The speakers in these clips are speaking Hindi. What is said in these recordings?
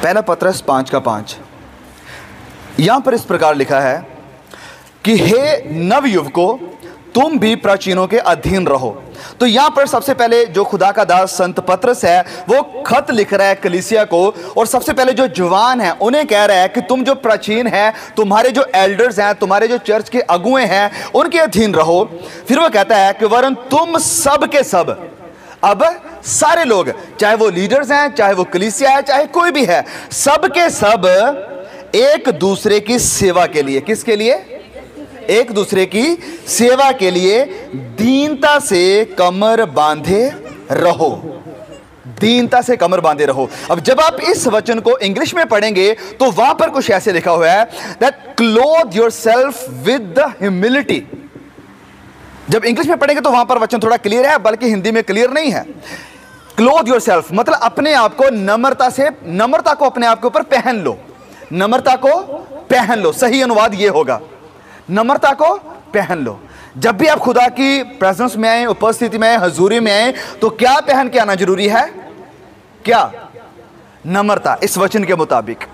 पहला पत्रस 5:5 यहां पर इस प्रकार लिखा है कि हे नवयुवकों, तुम भी प्राचीनों के अधीन रहो। तो यहां पर सबसे पहले जो खुदा का दास संत पत्रस है वो खत लिख रहा है कलीसिया को, और सबसे पहले जो जवान है उन्हें कह रहा है कि तुम जो प्राचीन है, तुम्हारे जो एल्डर्स हैं, तुम्हारे जो चर्च के अगुए हैं, उनके अधीन रहो। फिर वो कहता है कि वरन तुम सब के सब, अब सारे लोग, चाहे वो लीडर्स हैं, चाहे वो कलीसिया है, चाहे कोई भी है, सब के सब एक दूसरे की सेवा के लिए, किसके लिए? एक दूसरे की सेवा के लिए दीनता से कमर बांधे रहो। दीनता से कमर बांधे रहो। अब जब आप इस वचन को इंग्लिश में पढ़ेंगे तो वहां पर कुछ ऐसे लिखा हुआ है that clothe yourself with the humility. जब इंग्लिश में पढ़ेंगे तो वहां पर वचन थोड़ा क्लियर है, बल्कि हिंदी में क्लियर नहीं है। क्लोथ योरसेल्फ मतलब अपने आप को नम्रता से, नम्रता को अपने आप के ऊपर पहन लो, नम्रता को पहन लो। सही अनुवाद यह होगा, नम्रता को पहन लो। जब भी आप खुदा की प्रेजेंस में आए, उपस्थिति में आए, हजूरी में आए, तो क्या पहन के आना जरूरी है? क्या? नम्रता। इस वचन के मुताबिक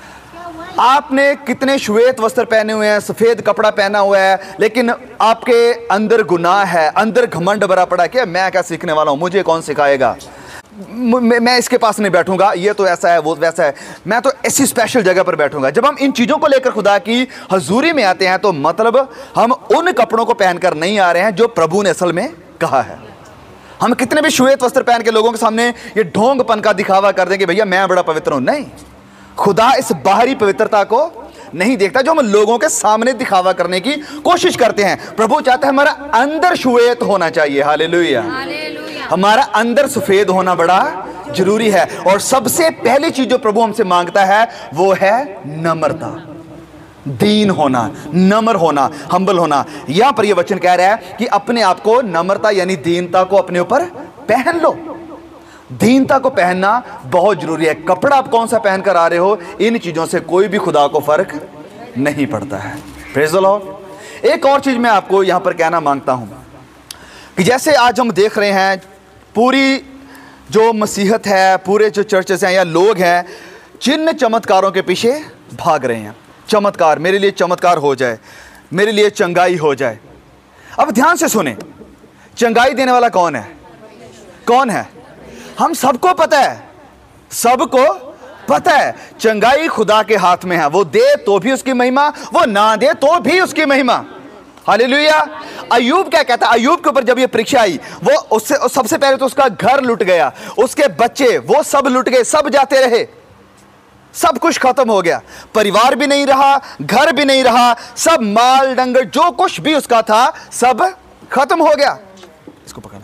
आपने कितने श्वेत वस्त्र पहने हुए हैं, सफेद कपड़ा पहना हुआ है, लेकिन आपके अंदर गुनाह है, अंदर घमंड भरा पड़ा कि मैं क्या सीखने वाला हूं, मुझे कौन सिखाएगा, मैं इसके पास नहीं बैठूंगा, ये तो ऐसा है, वो वैसा है, मैं तो ऐसी स्पेशल जगह पर बैठूंगा। जब हम इन चीजों को लेकर खुदा की हजूरी में आते हैं तो मतलब हम उन कपड़ों को पहनकर नहीं आ रहे हैं जो प्रभु ने असल में कहा है। हम कितने भी श्वेत वस्त्र पहन के लोगों के सामने ये ढोंगपन का दिखावा कर देंगे, भैया मैं बड़ा पवित्र हूं। नहीं, खुदा इस बाहरी पवित्रता को नहीं देखता जो हम लोगों के सामने दिखावा करने की कोशिश करते हैं। प्रभु चाहता है हमारा अंदर श्वेत होना चाहिए। हालेलुया। हमारा अंदर सफेद होना बड़ा जरूरी है। और सबसे पहली चीज जो प्रभु हमसे मांगता है वो है नम्रता, दीन होना, नम्र होना, हम्बल होना। यहां पर यह वचन कह रहा है कि अपने आप को नम्रता यानी दीनता को अपने ऊपर पहन लो। दीनता को पहनना बहुत जरूरी है। कपड़ा आप कौन सा पहनकर आ रहे हो, इन चीजों से कोई भी खुदा को फर्क नहीं पड़ता है। Praise the Lord. एक और चीज मैं आपको यहां पर कहना मांगता हूं कि जैसे आज हम देख रहे हैं पूरी जो मसीहत है, पूरे जो चर्चेस हैं या लोग हैं, चिन्ह चमत्कारों के पीछे भाग रहे हैं। चमत्कार, मेरे लिए चमत्कार हो जाए, मेरे लिए चंगाई हो जाए। अब ध्यान से सुने, चंगाई देने वाला कौन है? कौन है? हम सबको पता है, सबको पता है चंगाई खुदा के हाथ में है। वो दे तो भी उसकी महिमा, वो ना दे तो भी उसकी महिमा। हालेलुया। अय्यूब क्या कहता है? अय्यूब के ऊपर जब ये परीक्षा आई, वो उससे सबसे पहले तो उसका घर लुट गया, उसके बच्चे वो सब लुट गए, सब जाते रहे, सब कुछ खत्म हो गया, परिवार भी नहीं रहा, घर भी नहीं रहा, सब माल डंगर जो कुछ भी उसका था सब खत्म हो गया। इसको पकड़ना,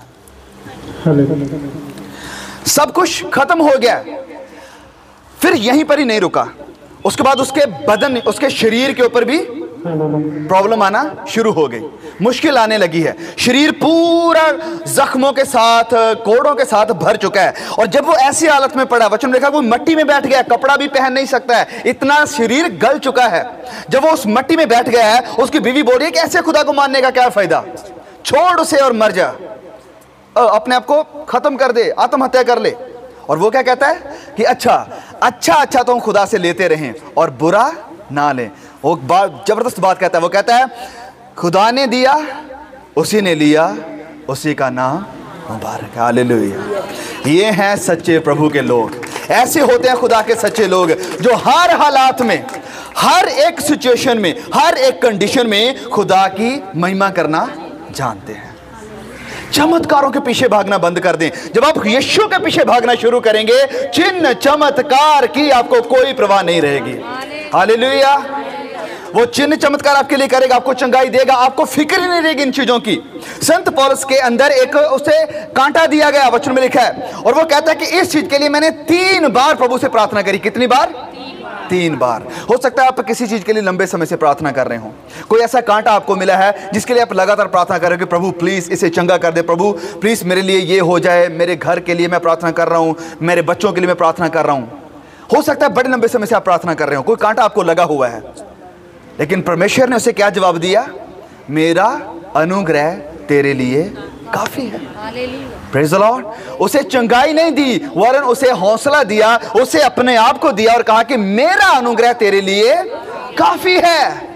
सब कुछ खत्म हो गया। फिर यहीं पर ही नहीं रुका, उसके बाद उसके बदन, उसके शरीर के ऊपर भी प्रॉब्लम आना शुरू हो गई, मुश्किल आने लगी है। शरीर पूरा जख्मों के साथ, कोड़ों के साथ भर चुका है। और जब वो ऐसी हालत में पड़ा, वचन में लिखा वो मिट्टी में बैठ गया, कपड़ा भी पहन नहीं सकता है, इतना शरीर गल चुका है। जब वो उस मिट्टी में बैठ गया है, उसकी बीवी बोल रही है कि ऐसे खुदा को मानने का क्या फायदा, छोड़ उसे और मर जा, अपने आप को खत्म कर दे, आत्महत्या कर ले। और वो क्या कहता है कि अच्छा अच्छा अच्छा तो हम खुदा से लेते रहें और बुरा ना लें। वो जबरदस्त बात कहता है। वो कहता है खुदा ने दिया, उसी ने लिया, उसी का नाम मुबारक। हालेलुया। ये हैं सच्चे प्रभु के लोग। ऐसे होते हैं खुदा के सच्चे लोग जो हर हालात में, हर एक सिचुएशन में, हर एक कंडीशन में खुदा की महिमा करना जानते हैं। चमत्कारों के पीछे भागना बंद कर दें। जब आप यीशु के पीछे भागना शुरू करेंगे, चिन्ह चमत्कार की आपको कोई परवाह नहीं रहेगी। हालेलुया। वो चिन्ह चमत्कार आपके लिए करेगा, आपको चंगाई देगा, आपको फिक्र नहीं रहेगी इन चीजों की। संत पौलुस के अंदर एक उसे कांटा दिया गया, वचन में लिखा है, और वो कहता है कि इस चीज के लिए मैंने 3 बार प्रभु से प्रार्थना करी। कितनी बार? 3 बार। हो सकता है आप किसी चीज के लिए लंबे समय से प्रार्थना कर रहे हो, कोई ऐसा कांटा आपको मिला है जिसके लिए आप लगातार प्रार्थना कर रहे हो कि प्रभु प्लीज इसे चंगा कर दे, प्रभु प्लीज मेरे लिए ये हो जाए, मेरे घर के लिए मैं प्रार्थना कर रहा हूं, मेरे बच्चों के लिए मैं प्रार्थना कर रहा हूं। हो सकता है बड़े लंबे समय से आप प्रार्थना कर रहे हो, कोई कांटा आपको लगा हुआ है, लेकिन परमेश्वर ने उसे क्या जवाब दिया? मेरा अनुग्रह तेरे लिए काफी है। Praise the Lord. उसे चंगाई नहीं दी, वरन उसे हौसला दिया, उसे अपने आप को दिया और कहा कि मेरा अनुग्रह तेरे लिए काफी है।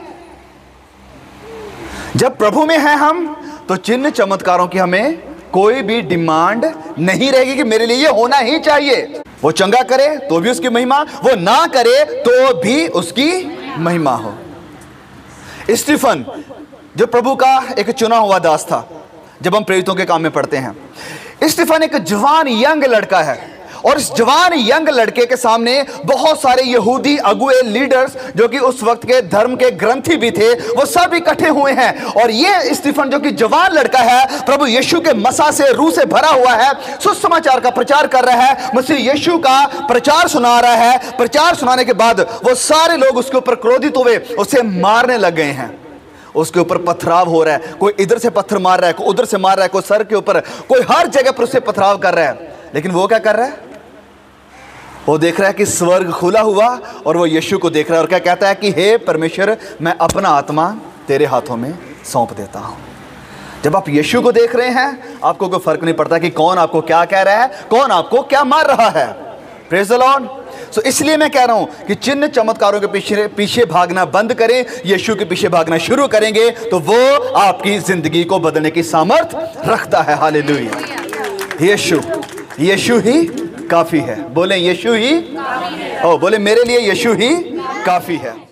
जब प्रभु में है हम, तो चिन्ह चमत्कारों की हमें कोई भी डिमांड नहीं रहेगी कि मेरे लिए ये होना ही चाहिए। वो चंगा करे तो भी उसकी महिमा, वो ना करे तो भी उसकी महिमा हो। स्टीफन जो प्रभु का एक चुना हुआ दास था, जब हम प्रेरितों के काम में पढ़ते हैं, स्टीफन एक जवान यंग लड़का है और इस जवान यंग लड़के के सामने बहुत सारे यहूदी अगुए लीडर्स जो कि उस वक्त के धर्म के ग्रंथी भी थे, वो सब इकट्ठे हुए हैं। और ये स्टीफन जो कि जवान लड़का है, प्रभु यीशु के मसा से, रूह से भरा हुआ है, सुसमाचार का प्रचार कर रहा है, मसीह यीशु का प्रचार सुना रहा है। प्रचार सुनाने के बाद वो सारे लोग उसके ऊपर क्रोधित हुए, उसे मारने लग गए हैं। उसके ऊपर पथराव हो रहा है, कोई इधर से पत्थर मार रहा है, कोई उधर से मार रहा है, कोई सर के ऊपर, कोई हर जगह पर उससे पथराव कर रहा है। लेकिन वो क्या कर रहा है? वो देख रहा है कि स्वर्ग खुला हुआ और वो यीशु को देख रहा है और क्या कहता है कि हे परमेश्वर, मैं अपना आत्मा तेरे हाथों में सौंप देता हूं। जब आप यीशु को देख रहे हैं, आपको कोई फर्क नहीं पड़ता कि कौन आपको क्या कह रहा है, कौन आपको क्या मार रहा है। Praise the Lord. सो इसलिए मैं कह रहा हूं कि चिन्ह चमत्कारों के पीछे भागना बंद करें, यीशु के पीछे भागना शुरू करेंगे तो वो आपकी जिंदगी को बदलने की सामर्थ रखता है। हालेलुया। यीशु ही काफी है। बोले यीशु ही, बोले मेरे लिए यीशु ही काफी है।